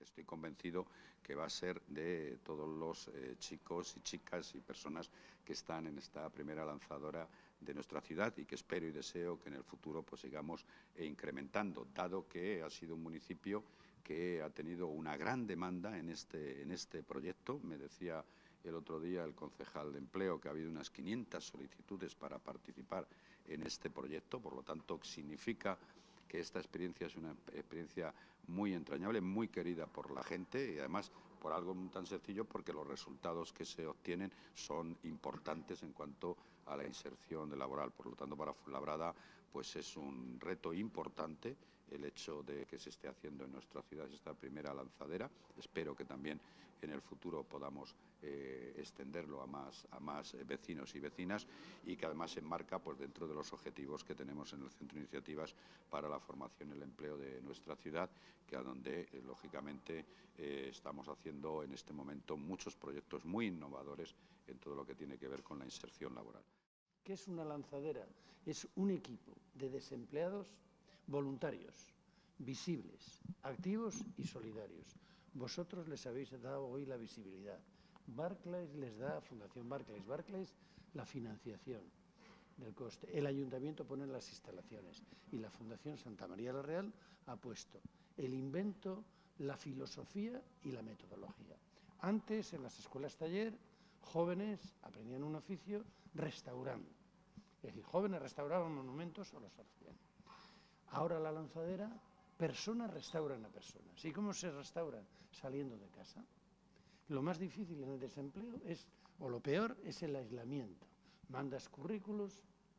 que estoy convencido que va a ser de todos los chicos y chicas y personas que están en esta primera lanzadora de nuestra ciudad y que espero y deseo que en el futuro pues sigamos incrementando, dado que ha sido un municipio que ha tenido una gran demanda en este proyecto. Me decía el otro día el concejal de Empleo que ha habido unas 500 solicitudes para participar en este proyecto, por lo tanto significa que esta experiencia es una experiencia muy entrañable, muy querida por la gente y además por algo tan sencillo porque los resultados que se obtienen son importantes en cuanto a la inserción laboral. Por lo tanto, para Fuenlabrada pues es un reto importante el hecho de que se esté haciendo en nuestra ciudad esta primera lanzadera. Espero que también en el futuro podamos extenderlo a más vecinos y vecinas y que además se enmarca pues, dentro de los objetivos que tenemos en el Centro de Iniciativas para la Formación y el Empleo de nuestra ciudad, que a donde lógicamente estamos haciendo en este momento muchos proyectos muy innovadores en todo lo que tiene que ver con la inserción laboral. ¿Qué es una lanzadera? Es un equipo de desempleados voluntarios, visibles, activos y solidarios. Vosotros les habéis dado hoy la visibilidad. Barclays les da, Fundación Barclays la financiación del coste. El Ayuntamiento pone las instalaciones y la Fundación Santa María la Real ha puesto el invento, la filosofía y la metodología. Antes, en las escuelas taller, jóvenes aprendían un oficio restaurando. Es decir, jóvenes restauraban monumentos o los hacían. Ahora la lanzadera, personas restauran a personas. ¿Y cómo se restauran? Saliendo de casa. Lo más difícil en el desempleo es, o lo peor, es el aislamiento. Mandas currículos,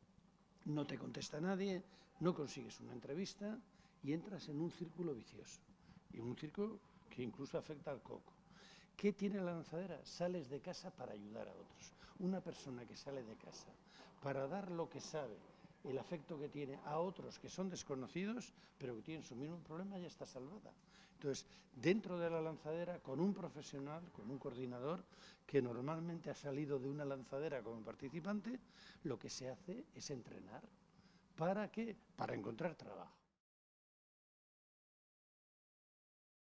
no te contesta nadie, no consigues una entrevista y entras en un círculo vicioso. Y un círculo que incluso afecta al coco. ¿Qué tiene la lanzadera? Sales de casa para ayudar a otros. Una persona que sale de casa para dar lo que sabe, el afecto que tiene a otros que son desconocidos, pero que tienen su mismo problema, ya está salvada. Entonces, dentro de la lanzadera, con un profesional, con un coordinador, que normalmente ha salido de una lanzadera como participante, lo que se hace es entrenar. ¿Para qué? Para encontrar trabajo.